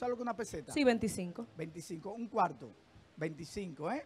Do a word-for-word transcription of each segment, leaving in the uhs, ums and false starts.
¿Sabes lo que es una peseta? Sí, veinticinco. veinticinco, un cuarto. veinticinco, ¿eh?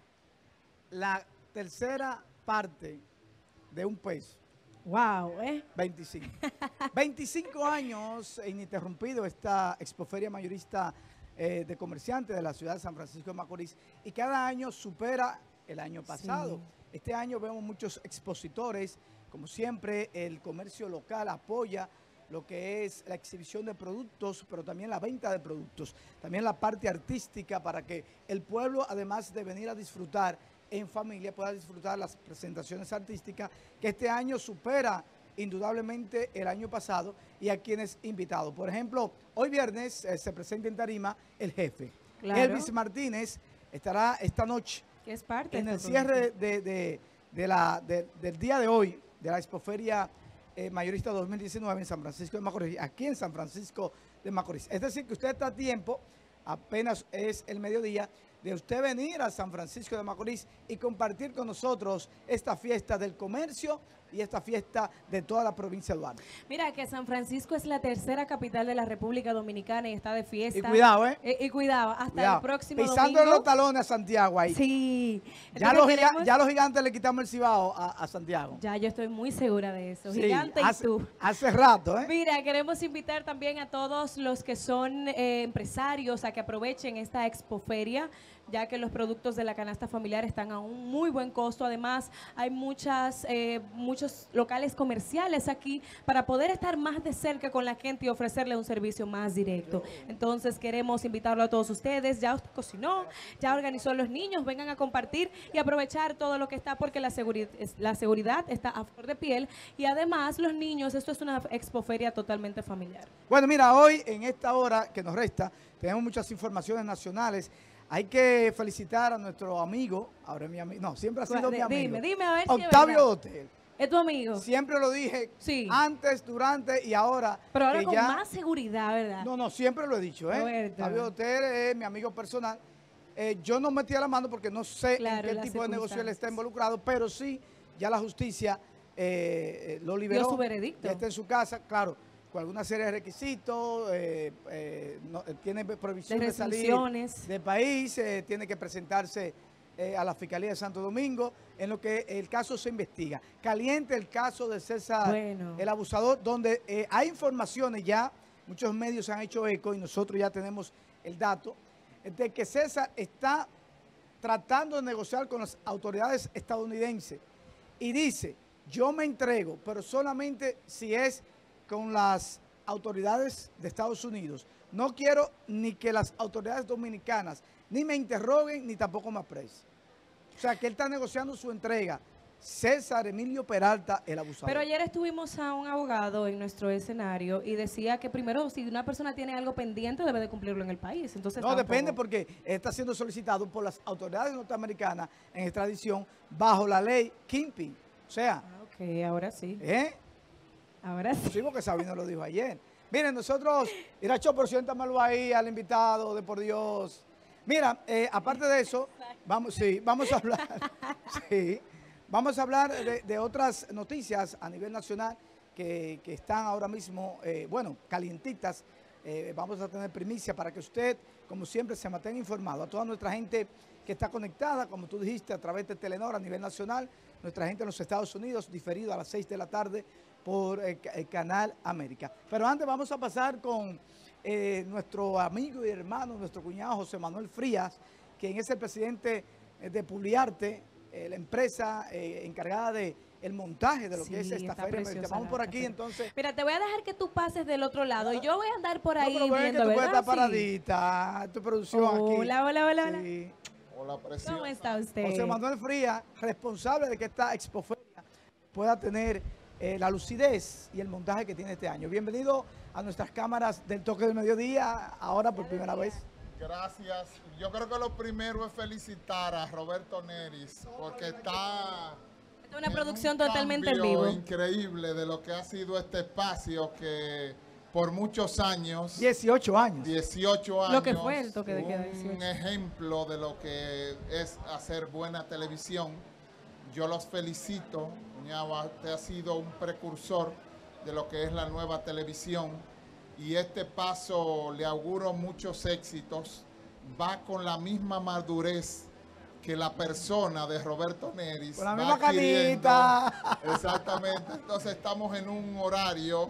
La tercera parte de un peso. Wow, ¿eh? veinticinco. veinticinco años ininterrumpido esta expoferia mayorista eh, de comerciantes de la ciudad de San Francisco de Macorís, y cada año supera el año pasado. Sí. Este año vemos muchos expositores, como siempre el comercio local apoya lo que es la exhibición de productos, pero también la venta de productos, también la parte artística para que el pueblo, además de venir a disfrutar en familia, pueda disfrutar las presentaciones artísticas, que este año supera indudablemente el año pasado, y a quienes invitados. Por ejemplo, hoy viernes eh, se presenta en tarima el jefe. Claro. Elvis Martínez estará esta noche que es parte en de el cierre de, de, de la, de, del día de hoy de la expoferia eh, mayorista dos mil diecinueve en San Francisco de Macorís, aquí en San Francisco de Macorís. Es decir, que usted está a tiempo, apenas es el mediodía, de usted venir a San Francisco de Macorís y compartir con nosotros esta fiesta del comercio y esta fiesta de toda la provincia de Duarte. Mira que San Francisco es la tercera capital de la República Dominicana y está de fiesta. Y cuidado, ¿eh? Y, y cuidado, hasta cuidado. El próximo Pisando domingo. Pisando los talones a Santiago ahí. Sí. Ya los, queremos... ya los gigantes le quitamos el cibao a, a Santiago. Ya, yo estoy muy segura de eso. Sí, Gigante hace, y tú. Hace rato, ¿eh? Mira, queremos invitar también a todos los que son eh, empresarios a que aprovechen esta expoferia, ya que los productos de la canasta familiar están a un muy buen costo. Además, hay muchas, eh, muchos locales comerciales aquí para poder estar más de cerca con la gente y ofrecerle un servicio más directo. Entonces, queremos invitarlo a todos ustedes. Ya usted cocinó, ya organizó a los niños, vengan a compartir y aprovechar todo lo que está, porque la, seguri la seguridad está a flor de piel, y además los niños, esto es una expoferia totalmente familiar. Bueno, mira, hoy en esta hora que nos resta, tenemos muchas informaciones nacionales. Hay que felicitar a nuestro amigo, ahora es mi amigo, no, siempre ha sido de, mi amigo. Dime, dime a ver Octavio si es Dotel. ¿Es tu amigo? Siempre lo dije, sí. Antes, durante y ahora. Pero ahora que con ya, más seguridad, ¿verdad? No, no, siempre lo he dicho, ¿eh? Roberto. Octavio Dotel es mi amigo personal. Eh, yo no metí la mano porque no sé claro, en qué tipo de negocio él está involucrado, pero sí, ya la justicia eh, lo liberó. Dio su veredicto. Ya está en su casa, claro, con alguna serie de requisitos, eh, eh, no, tiene prohibición de, de salir del país, eh, tiene que presentarse eh, a la Fiscalía de Santo Domingo, en lo que el caso se investiga. Caliente el caso de César, bueno. el abusador, donde eh, hay informaciones ya, muchos medios se han hecho eco y nosotros ya tenemos el dato, de que César está tratando de negociar con las autoridades estadounidenses y dice, yo me entrego, pero solamente si es con las autoridades de Estados Unidos. No quiero ni que las autoridades dominicanas ni me interroguen ni tampoco me aprecien. O sea, que él está negociando su entrega. César Emilio Peralta, el abusador. Pero ayer estuvimos a un abogado en nuestro escenario y decía que primero, si una persona tiene algo pendiente, debe de cumplirlo en el país. Entonces, no, depende, porque está siendo solicitado por las autoridades norteamericanas en extradición bajo la ley Kingpin. O sea... Ah, ok, ahora sí. ¿Eh? Ahora sí. Sí, porque Sabino lo dijo ayer. Miren, nosotros, Iracho, por siéntamelo ahí al invitado de por Dios. Mira, eh, aparte de eso, vamos, sí, vamos a hablar, sí, vamos a hablar de, de otras noticias a nivel nacional que, que están ahora mismo, eh, bueno, calientitas. Eh, vamos a tener primicia para que usted, como siempre, se mantenga informado. A toda nuestra gente que está conectada, como tú dijiste, a través de Telenor a nivel nacional, nuestra gente en los Estados Unidos, diferido a las seis de la tarde por el, el Canal América. Pero antes vamos a pasar con eh, nuestro amigo y hermano, nuestro cuñado José Manuel Frías, quien es el presidente de Publiarte, eh, la empresa eh, encargada de el montaje de lo sí, que es esta feria. Vamos por aquí, entonces. Mira, te voy a dejar que tú pases del otro lado y yo voy a andar por ahí no, pero viendo, que tú ¿verdad? puedes estar paradita, sí. Tu producción hola, aquí. Hola, hola, hola. Sí. Hola, presidente. ¿Cómo está usted? José Manuel Frías, responsable de que esta expoferia pueda tener eh, la lucidez y el montaje que tiene este año. Bienvenido a nuestras cámaras del Toque del Mediodía, ahora por primera vez. Gracias. Yo creo que lo primero es felicitar a Roberto Neris, porque está... Es una producción un totalmente en vivo. Increíble de lo que ha sido este espacio que por muchos años... dieciocho años. dieciocho años. Lo que fue el toque de queda. Un ejemplo de lo que es hacer buena televisión. Yo los felicito. Ñaba, usted ha sido un precursor de lo que es la nueva televisión. y este paso le auguro muchos éxitos. Va con la misma madurez que la persona de Roberto Neris. Con la va misma adquiriendo. canita. Exactamente. Entonces estamos en un horario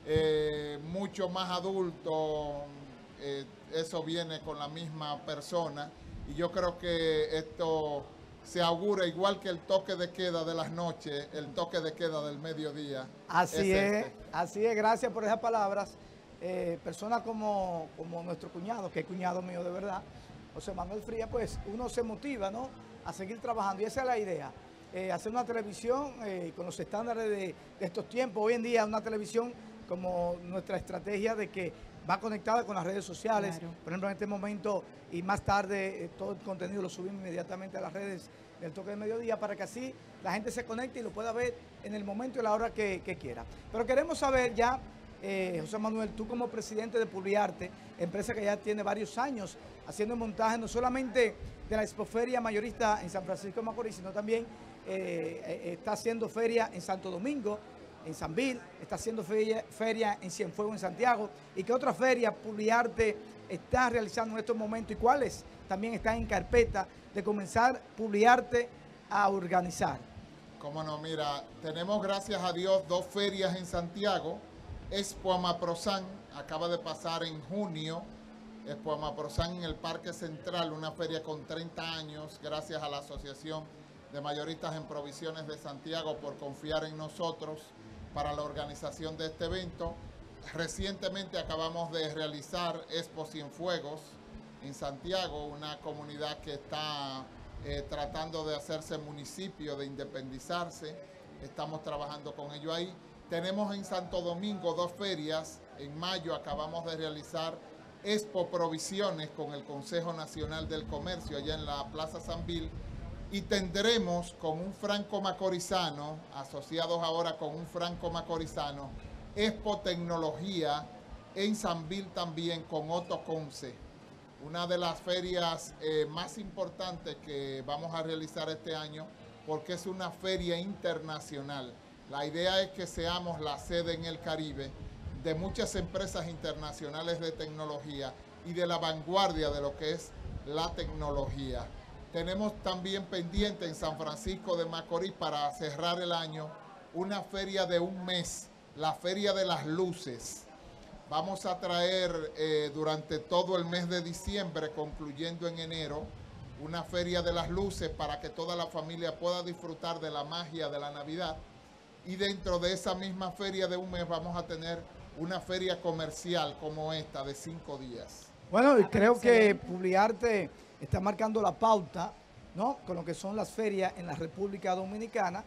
eh, mucho más adulto. Eh, eso viene con la misma persona. Y yo creo que esto se augura igual que el toque de queda de las noches, el toque de queda del mediodía. Así es, este. así es. Gracias por esas palabras. Eh, personas como, como nuestro cuñado, que es cuñado mío de verdad, José Manuel Frías, pues uno se motiva, ¿no?, a seguir trabajando. Y esa es la idea, eh, hacer una televisión eh, con los estándares de, de estos tiempos. Hoy en día una televisión como nuestra estrategia de que va conectada con las redes sociales. Claro. Por ejemplo, en este momento y más tarde eh, todo el contenido lo subimos inmediatamente a las redes del Toque de Mediodía para que así la gente se conecte y lo pueda ver en el momento y la hora que, que quiera. Pero queremos saber ya, eh, José Manuel, tú como presidente de Publiarte, empresa que ya tiene varios años haciendo montaje no solamente de la Expoferia Mayorista en San Francisco de Macorís, sino también eh, eh, está haciendo feria en Santo Domingo, en Sanvil, está haciendo feria, feria en Cienfuegos, en Santiago. ¿Y qué otra feria Publiarte está realizando en estos momentos y cuáles también están en carpeta de comenzar Publiarte a organizar? Cómo no, mira, tenemos gracias a Dios dos ferias en Santiago. Expo Amaprozán acaba de pasar en junio. Expo Amaprozán en el Parque Central, una feria con treinta años, gracias a la Asociación de Mayoristas en Provisiones de Santiago por confiar en nosotros para la organización de este evento. Recientemente acabamos de realizar Expo Cienfuegos en Santiago, una comunidad que está eh, tratando de hacerse municipio, de independizarse. Estamos trabajando con ello ahí. Tenemos en Santo Domingo dos ferias. En mayo acabamos de realizar Expo Provisiones con el Consejo Nacional del Comercio allá en la Plaza Sanvil. Y tendremos con un franco macorizano, asociados ahora con un franco macorizano, Expo Tecnología en Sanvil también con Otto Conce. Una de las ferias eh, más importantes que vamos a realizar este año porque es una feria internacional. La idea es que seamos la sede en el Caribe de muchas empresas internacionales de tecnología y de la vanguardia de lo que es la tecnología. Tenemos también pendiente en San Francisco de Macorís para cerrar el año una feria de un mes, la Feria de las Luces. Vamos a traer eh, durante todo el mes de diciembre, concluyendo en enero, una Feria de las Luces para que toda la familia pueda disfrutar de la magia de la Navidad. Y dentro de esa misma feria de un mes vamos a tener una feria comercial como esta de cinco días. Bueno, y creo que Publiarte está marcando la pauta, ¿no?, con lo que son las ferias en la República Dominicana.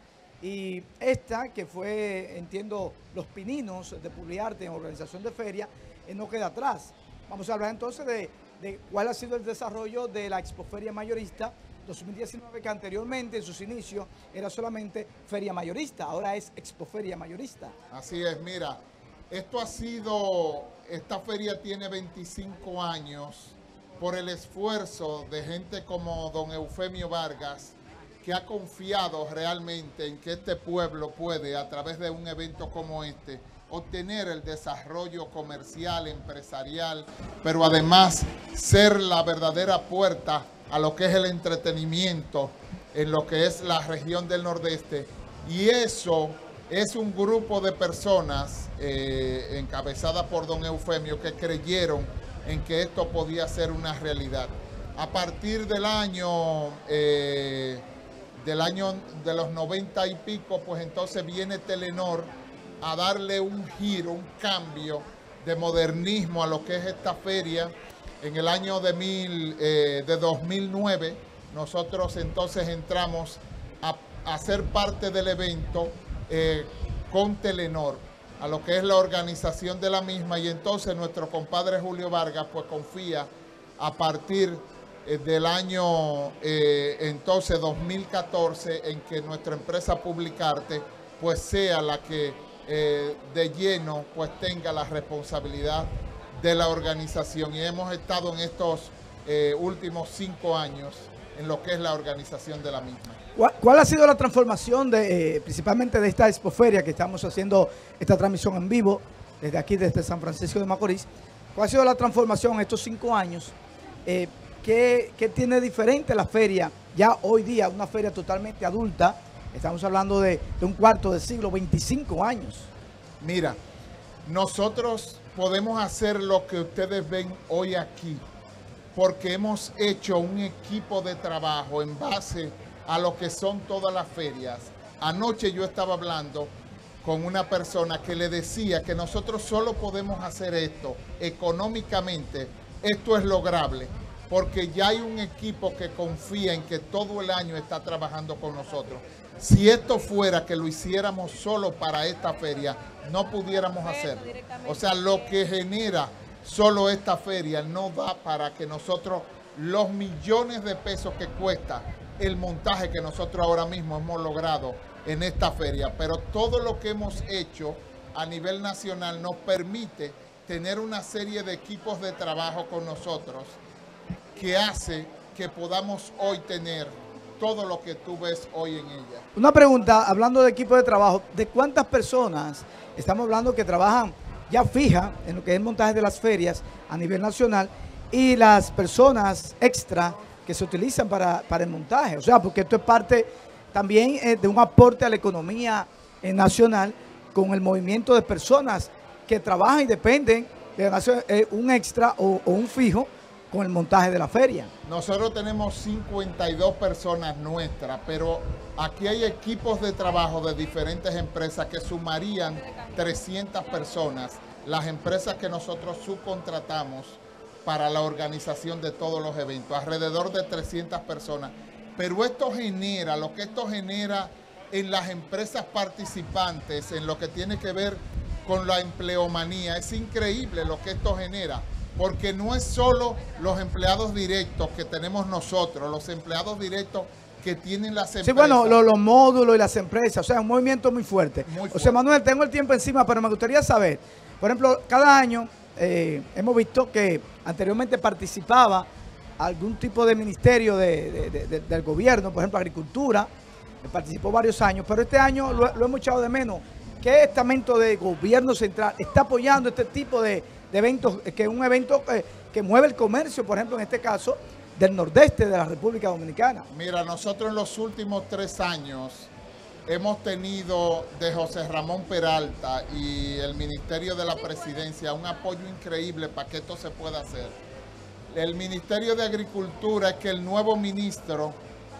Y esta, que fue, entiendo, los pininos de Publiarte en organización de feria, eh, no queda atrás. Vamos a hablar entonces de, de cuál ha sido el desarrollo de la Expoferia Mayorista dos mil diecinueve, que anteriormente en sus inicios era solamente Feria Mayorista, ahora es Expoferia Mayorista. Así es, mira, esto ha sido, esta feria tiene veinticinco años por el esfuerzo de gente como don Eufemio Vargas, que ha confiado realmente en que este pueblo puede, a través de un evento como este, obtener el desarrollo comercial, empresarial, pero además ser la verdadera puerta a lo que es el entretenimiento en lo que es la región del Nordeste. Y eso es un grupo de personas eh, encabezada por don Eufemio que creyeron en que esto podía ser una realidad. A partir del año... Eh, del año de los noventa y pico, pues entonces viene Telenor a darle un giro, un cambio de modernismo a lo que es esta feria. En el año de, mil, eh, de dos mil nueve, nosotros entonces entramos a, a ser parte del evento eh, con Telenor, a lo que es la organización de la misma, y entonces nuestro compadre Julio Vargas pues confía a partir del año eh, entonces dos mil catorce en que nuestra empresa Publiarte pues sea la que eh, de lleno pues tenga la responsabilidad de la organización, y hemos estado en estos eh, últimos cinco años en lo que es la organización de la misma. ¿Cuál, cuál ha sido la transformación de eh, principalmente de esta expoferia que estamos haciendo esta transmisión en vivo? desde aquí, desde San Francisco de Macorís. ¿Cuál ha sido la transformación en estos cinco años? Eh, ¿qué, ¿Qué tiene diferente la feria ya hoy día? Una feria totalmente adulta. Estamos hablando de, de un cuarto de siglo, veinticinco años. Mira, nosotros podemos hacer lo que ustedes ven hoy aquí, porque hemos hecho un equipo de trabajo en base a lo que son todas las ferias. Anoche yo estaba hablando con una persona que le decía que nosotros solo podemos hacer esto económicamente, esto es lograble, porque ya hay un equipo que confía en que todo el año está trabajando con nosotros. Si esto fuera que lo hiciéramos solo para esta feria, no pudiéramos hacerlo. O sea, lo que genera solo esta feria no da para que nosotros, los millones de pesos que cuesta el montaje que nosotros ahora mismo hemos logrado en esta feria, pero todo lo que hemos hecho a nivel nacional nos permite tener una serie de equipos de trabajo con nosotros que hace que podamos hoy tener todo lo que tú ves hoy en ella. Una pregunta, hablando de equipo de trabajo, ¿de cuántas personas estamos hablando que trabajan ya fija en lo que es el montaje de las ferias a nivel nacional y las personas extra que se utilizan para, para el montaje? O sea, porque esto es parte también eh, de un aporte a la economía eh, nacional con el movimiento de personas que trabajan y dependen de eh, un extra o, o un fijo con el montaje de la feria. Nosotros tenemos cincuenta y dos personas nuestras, pero aquí hay equipos de trabajo de diferentes empresas que sumarían trescientas personas, las empresas que nosotros subcontratamos para la organización de todos los eventos, alrededor de trescientas personas. Pero esto genera, lo que esto genera en las empresas participantes, en lo que tiene que ver con la empleomanía, es increíble lo que esto genera. Porque no es solo los empleados directos que tenemos nosotros, los empleados directos que tienen las empresas. Sí, bueno, lo, los módulos y las empresas, o sea, un movimiento muy fuerte. Muy fuerte. O sea, Manuel, tengo el tiempo encima, pero me gustaría saber, por ejemplo, cada año eh, hemos visto que anteriormente participaba algún tipo de ministerio de, de, de, de, del gobierno, por ejemplo, Agricultura, que participó varios años, pero este año lo, lo hemos echado de menos. ¿Qué estamento de gobierno central está apoyando este tipo de, de eventos, que es un evento que, que mueve el comercio, por ejemplo, en este caso, del nordeste de la República Dominicana? Mira, nosotros en los últimos tres años hemos tenido de José Ramón Peralta y el Ministerio de la Presidencia un apoyo increíble para que esto se pueda hacer. El Ministerio de Agricultura es que el nuevo ministro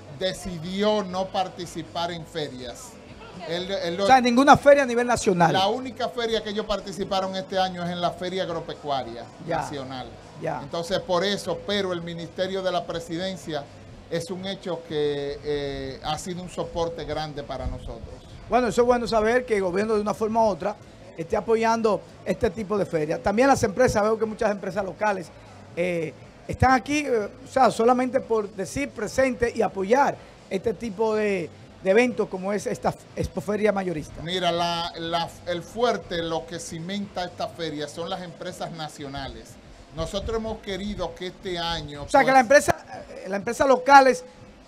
decidió no participar en ferias. El, el, o sea, ninguna feria a nivel nacional. La única feria que ellos participaron este año es en la Feria Agropecuaria ya, Nacional. Ya. Entonces, por eso, pero el Ministerio de la Presidencia es un hecho que eh, ha sido un soporte grande para nosotros. Bueno, eso es bueno saber que el gobierno de una forma u otra esté apoyando este tipo de ferias. También las empresas, veo que muchas empresas locales eh, están aquí, eh, o sea, solamente por decir presente y apoyar este tipo de... de eventos como es esta expoferia mayorista. Mira, la, la, el fuerte, lo que cimenta esta feria son las empresas nacionales. Nosotros hemos querido que este año... O sea, pues, que las empresas la empresa locales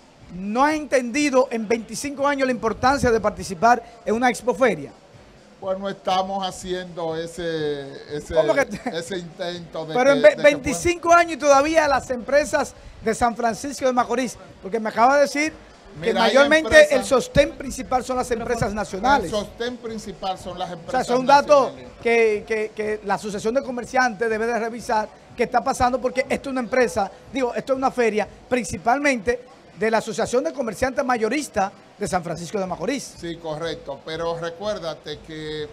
no han entendido en veinticinco años la importancia de participar en una expoferia. Pues no estamos haciendo ese, ese, que, ese intento de Pero que, en de veinticinco que años y todavía las empresas de San Francisco de Macorís, porque me acaba de decir... que Mira, mayormente empresas, el sostén principal son las empresas nacionales. El sostén principal son las empresas nacionales. O sea, es un dato que, que, que la Asociación de Comerciantes debe de revisar qué está pasando, porque esto es una empresa, digo, esto es una feria principalmente de la Asociación de Comerciantes Mayoristas de San Francisco de Macorís. Sí, correcto, pero recuérdate que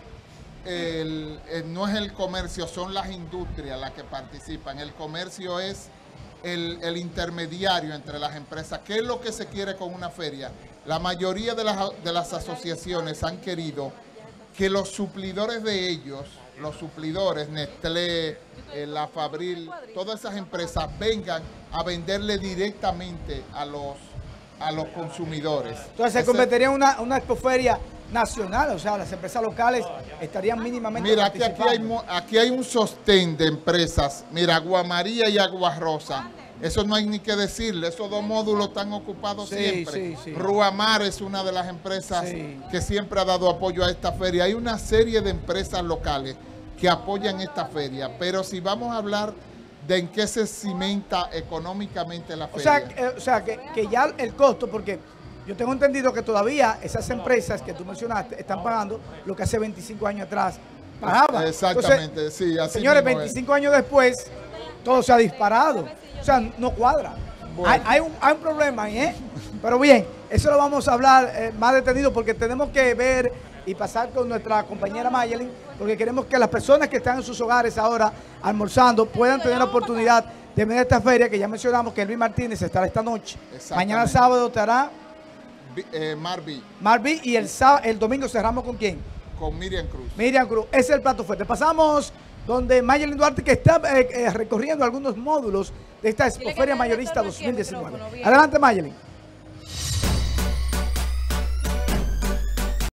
el, el, no es el comercio, son las industrias las que participan. El comercio es... El, el intermediario entre las empresas. ¿Qué es lo que se quiere con una feria? La mayoría de las, de las asociaciones han querido que los suplidores de ellos, los suplidores, Nestlé, eh, La Fabril, todas esas empresas vengan a venderle directamente a los, a los consumidores. Entonces se convertiría en una, una expoferia nacional, o sea, las empresas locales estarían mínimamente Mira, aquí, aquí, hay, aquí hay un sostén de empresas. Mira, Agua María y Agua Rosa. Eso no hay ni que decirle. Esos dos módulos están ocupados sí, siempre. Sí, sí. Ruamar es una de las empresas sí. que siempre ha dado apoyo a esta feria. Hay una serie de empresas locales que apoyan esta feria. Pero si vamos a hablar de en qué se cimenta económicamente la O sea, feria. eh, o sea que, que ya el costo, porque yo tengo entendido que todavía esas empresas que tú mencionaste están pagando lo que hace veinticinco años atrás pagaban. Exactamente, Entonces, sí, así señores, mismo es. veinticinco años después, todo se ha disparado. O sea, no cuadra. Bueno. Hay, hay, un, hay un problema ahí, ¿eh? Pero bien, eso lo vamos a hablar eh, más detenido porque tenemos que ver y pasar con nuestra compañera Mayelin, porque queremos que las personas que están en sus hogares ahora almorzando puedan tener la oportunidad de venir a esta feria que ya mencionamos que Luis Martínez estará esta noche. Mañana sábado estará Eh, Marby, Marby y el, sá- el domingo cerramos con quién? con Miriam Cruz. Miriam Cruz. Ese es el plato fuerte. Pasamos donde Mayelin Duarte, que está eh, eh, recorriendo algunos módulos de esta Expoferia Mayorista dos mil diecinueve. Adelante, Mayelin.